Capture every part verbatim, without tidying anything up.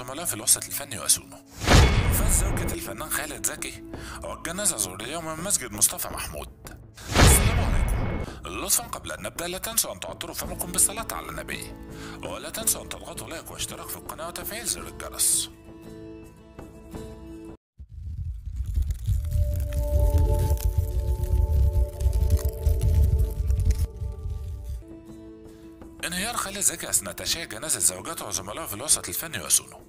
وزملائه في الوسط الفني يؤسونه. وفاة زوجة الفنان خالد زكي والجنازة زور اليوم من مسجد مصطفى محمود. السلام عليكم. لطفا قبل أن نبدأ لا تنسوا أن تعطروا فمكم بالصلاة على النبي، ولا تنسوا أن تضغطوا لايك واشتراك في القناة وتفعيل زر الجرس. انهيار خالد زكي أثناء تشييع جنازة زوجته وزملائه في الوسط الفني يؤسونه.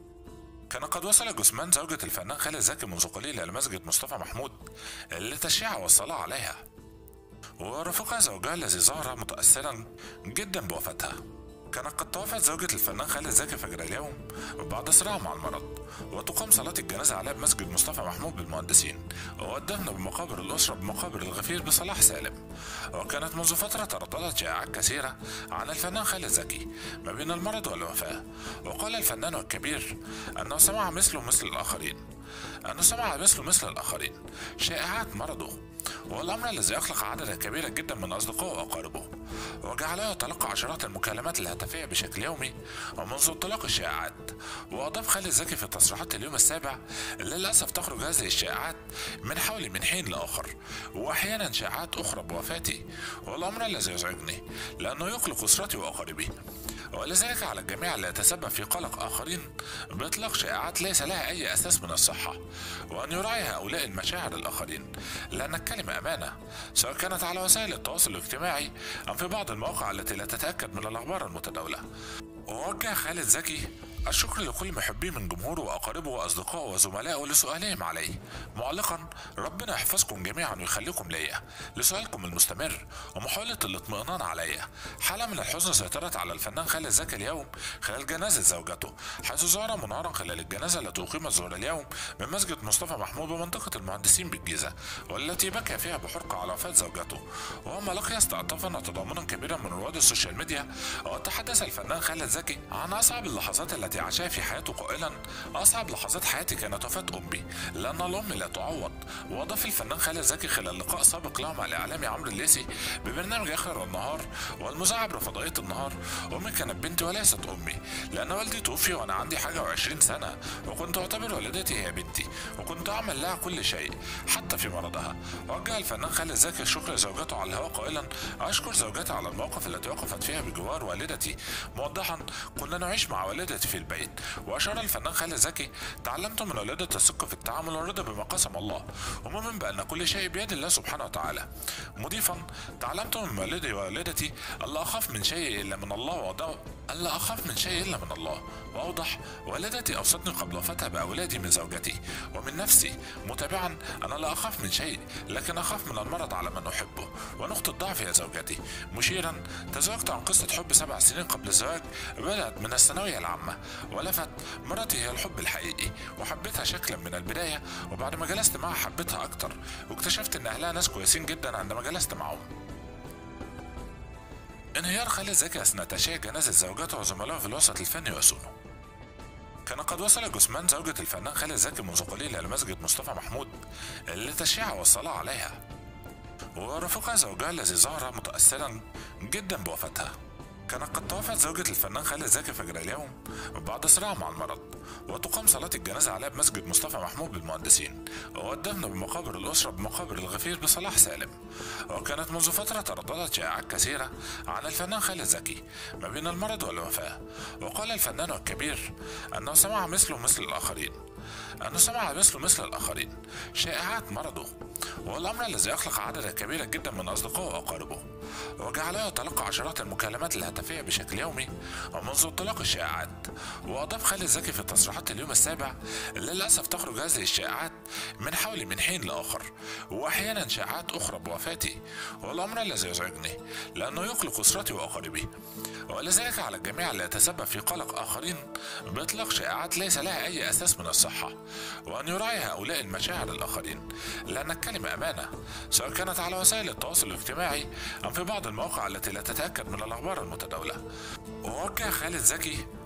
كان قد وصل جثمان زوجة الفنان خالد زكي منذ قليل إلى مسجد مصطفى محمود لتشييعها والصلاة عليها، ورافقها زوجها الذي ظهر متأثرا جدا بوفاتها. كانت قد توفت زوجة الفنان خالد زكي فجر اليوم بعد صراع مع المرض، وتقام صلاة الجنازة عليها بمسجد مصطفى محمود بالمهندسين، والدفن بمقابر الأسرة بمقابر الغفير بصلاح سالم. وكانت منذ فترة ترددت شائعات كثيرة عن الفنان خالد زكي ما بين المرض والوفاة، وقال الفنان الكبير أنه سمع مثله مثل الآخرين أنه سمع مثله مثل الآخرين شائعات مرضه، والأمر الذي أقلق عددا كبيرا جدا من أصدقائه وأقاربه، وجعله يتلقى عشرات المكالمات الهاتفية بشكل يومي ومنذ انطلاق الشائعات. وأضاف خالد زكي في تصريحات اليوم السابع: للأسف تخرج هذه الشائعات من حولي من حين لآخر، وأحيانا شائعات أخرى بوفاتي، والأمر الذي يزعجني لأنه يقلق أسرتي وأقاربي، ولذلك على الجميع لا يتسبب في قلق آخرين بإطلاق شائعات ليس لها أي أساس من الصحة، وأن يراعي هؤلاء المشاعر الآخرين، لأن الكلمة أمانة، سواء كانت على وسائل التواصل الاجتماعي أم في بعض المواقع التي لا تتأكد من الأخبار المتداولة. ووجه خالد زكي الشكر لكل محبيه من جمهوره وأقاربه وأصدقائه وزملائه لسؤالهم عليه، معلقا: ربنا يحفظكم جميعا ويخليكم ليا، لسؤالكم المستمر ومحاولة الاطمئنان عليا. حالة من الحزن سيطرت على الفنان خالد زكي اليوم خلال جنازة زوجته، حيث ظهر منهارا خلال الجنازة التي أقيمت ظهر اليوم من مسجد مصطفى محمود بمنطقة المهندسين بالجيزة، والتي بكى فيها بحرقة على وفاة زوجته. وما لقي استعطافا وتضامنا كبيرا من رواد السوشيال ميديا، وتحدث الفنان خالد زكي عن أصعب اللحظات التي عاشها في حياته قائلا: أصعب لحظات حياتي كانت وفاة أمي، لأن الأم لا تعوض. وأضاف الفنان خالد زكي خلال لقاء سابق له مع الإعلامي عمرو الليثي ببرنامج آخر النهار والمذاع عبر فضائية النهار: أمي كانت بنتي وليست أمي، لأن والدي توفي وأنا عندي حاجة وعشرين سنة، وكنت أعتبر والدتي هي بنتي، وكنت أعمل لها كل شيء حتى في مرضها. وجه الفنان خالد زكي الشكر لزوجته على الهواء قائلا: أشكر زوجتي على المواقف التي وقفت فيها بجوار والدتي، موضحا: كنا نعيش مع والدتي في البيت. وأشار الفنان خالد زكي: تعلمت من والدتي الصدق في التعامل والرضا بما قسم الله، ومؤمن بأن كل شيء بيد الله سبحانه وتعالى، مضيفا: تعلمت من والدي ووالدتي ألا أخاف من شيء إلا من الله، وأوضح ألا أخاف من شيء إلا من الله، وأوضح: والدتي أوصتني قبل وفاتها بأولادي من زوجتي ومن نفسي، متابعا: أنا لا أخاف من شيء، لكن أخاف من المرض على من أحبه، ونقطة ضعف هي زوجتي، مشيرا: تزوجت عن قصة حب سبع سنين قبل الزواج بدأت من الثانوية العامة، ولفت: مرتي هي الحب الحقيقي، وحبيتها شكلا من البداية، وبعد ما جلست معها حبيتها أكتر، واكتشفت إن أهلها ناس كويسين جدا عندما جلست معهم. انهيار خالد زكي أثناء تشييع جنازة زوجته وزملائه في الوسط الفني يؤسونه. كان قد وصل جثمان زوجة الفنان خالد زكي منذ قليل إلى مسجد مصطفى محمود لتشييعها والصلاة عليها، ورافقها زوجها الذي ظهر متأثرا جدا بوفاتها. كانت قد توفت زوجة الفنان خالد زكي فجر اليوم بعد صراع مع المرض، وتقام صلاة الجنازة عليها بمسجد مصطفى محمود بالمهندسين، والدفن بمقابر الأسرة بمقابر الغفير بصلاح سالم. وكانت منذ فترة ترددت شائعات كثيرة عن الفنان خالد زكي ما بين المرض والوفاة، وقال الفنان الكبير أنه سمع مثله مثل الآخرين أنه سمع مثله مثل الآخرين شائعات مرضه، والأمر الذي أقلق عددا كبيرا جدا من أصدقائه وأقاربه، وجعله يتلقى عشرات المكالمات الهاتفية بشكل يومي ومنذ انطلاق الشائعات. وأضاف خالد زكي في تصريحات اليوم السابع: للأسف تخرج هذه الشائعات من حولي من حين لآخر، وأحيانا شائعات أخرى بوفاتي، والأمر الذي يزعجني لأنه يقلق أسرتي وأقاربي، ولذلك على الجميع لا يتسبب في قلق آخرين بإطلاق شائعات ليس لها أي أساس من الصحة، وأن يراعي هؤلاء المشاعر الآخرين، لأن الكلمة أمانة، سواء كانت على وسائل التواصل الاجتماعي أم في بعض المواقع التي لا تتأكد من الأخبار المتداولة. ووجه خالد زكي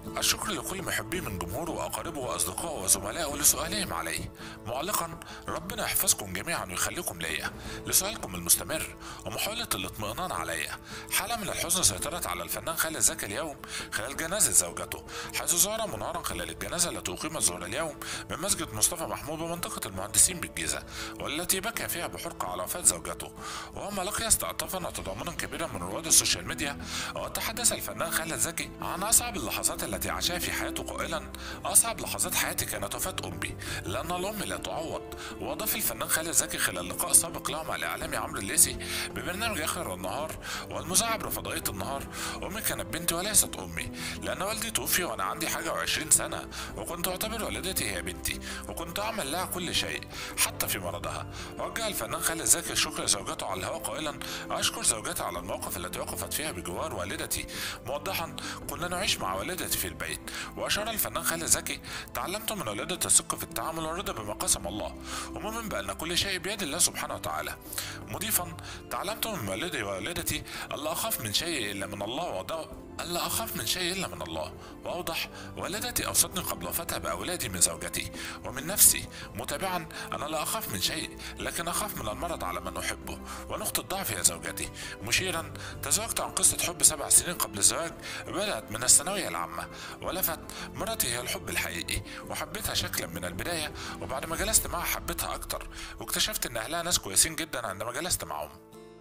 الشكر لكل محبيه من جمهوره وأقاربه وأصدقائه وزملائه لسؤالهم عليه، معلقا: ربنا يحفظكم جميعا ويخليكم ليا، لسؤالكم المستمر ومحاولة الاطمئنان عليا. حالة من الحزن سيطرت على الفنان خالد زكي اليوم خلال جنازة زوجته، حيث ظهر منهارا خلال الجنازة التي أقيمت ظهر اليوم من مسجد مصطفى محمود بمنطقة المهندسين بالجيزة، والتي بكى فيها بحرقة على وفاة زوجته. وما لقي استعطافا وتضامنا كبيرا من رواد السوشيال ميديا، وتحدث الفنان خالد زكي عن أصعب اللحظات التي عاشها في حياته قائلا: أصعب لحظات حياتي كانت وفاة أمي، لأن الأم لا تعوض. وأضاف الفنان خالد زكي خلال لقاء سابق له مع الإعلامي عمرو الليثي ببرنامج آخر النهار والمذاع عبر فضائية النهار: أمي كانت بنتي وليست أمي، لأن والدي توفي وأنا عندي حاجة وعشرين سنة، وكنت أعتبر والدتي هي بنتي، وكنت أعمل لها كل شيء حتى في مرضها. وجه الفنان خالد زكي الشكر لزوجته على الهواء قائلا: أشكر زوجتي على المواقف التي وقفت فيها بجوار والدتي، موضحا: كنا نعيش مع والدتي في البيت. وأشار الفنان خالد زكي: تعلمت من والدتي الصدق في التعامل والرضا بما قسم الله، ومؤمن بأن كل شيء بيد الله سبحانه وتعالى، مضيفا: تعلمت من والدي ووالدتي ألا أخاف من شيء إلا من الله وضع ألا أخاف من شيء إلا من الله. وأوضح: والدتي أوصتني قبل وفاتها بأولادي من زوجتي ومن نفسي، متابعا: أنا لا أخاف من شيء، لكن أخاف من المرض على من أحبه، ونقطة ضعفي هي زوجتي. مشيرا: تزوجت عن قصة حب سبع سنين قبل الزواج بدأت من الثانوية العامة، ولفت: مرتي هي الحب الحقيقي، وحبيتها شكلا من البداية، وبعد ما جلست معها حبيتها أكتر، واكتشفت إن أهلها ناس كويسين جدا عندما جلست معهم.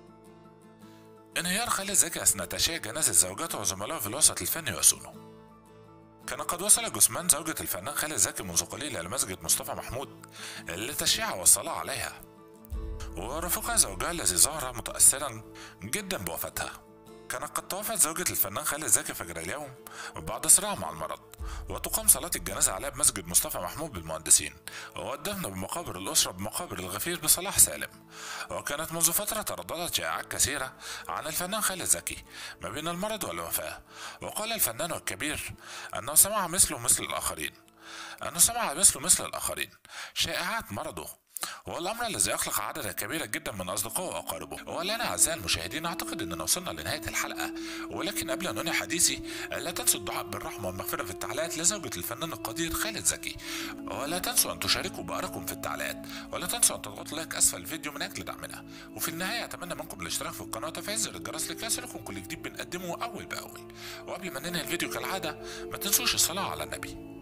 انهيار خالد زكي أثناء تشييع جنازة زوجته وزملائه في الوسط الفني يأسونه. كان قد وصل جثمان زوجة الفنان خالد زكي منذ قليل إلى مسجد مصطفى محمود لتشييعها والصلاة عليها، ورافقها زوجها الذي ظهر متأثرا جدا بوفاتها. كانت قد توفت زوجة الفنان خالد زكي فجر اليوم بعد صراع مع المرض، وتقام صلاة الجنازة عليها بمسجد مصطفى محمود بالمهندسين، والدفن بمقابر الأسرة بمقابر الغفير بصلاح سالم. وكانت منذ فترة ترددت شائعات كثيرة عن الفنان خالد زكي ما بين المرض والوفاة، وقال الفنان الكبير أنه سمع مثله مثل الآخرين أنه سمع مثله مثل الآخرين شائعات مرضه، والأمر الذي أقلق عددا كبيرا جدا من أصدقائه وأقاربه. ولنا أعزائي المشاهدين أعتقد أننا وصلنا لنهاية الحلقة، ولكن قبل أن أنهي حديثي لا تنسوا الدعاء بالرحمة والمغفرة في التعليقات لزوجة الفنان القدير خالد زكي، ولا تنسوا أن تشاركوا بآرائكم في التعليقات، ولا تنسوا أن تضغطوا لايك أسفل الفيديو من أجل دعمنا. وفي النهاية أتمنى منكم الاشتراك في القناة وتفعيل زر الجرس لكي يصلكم كل جديد بنقدمه أول بأول. وقبل ما ننهي الفيديو كالعادة ما تنسوش الصلاة على النبي.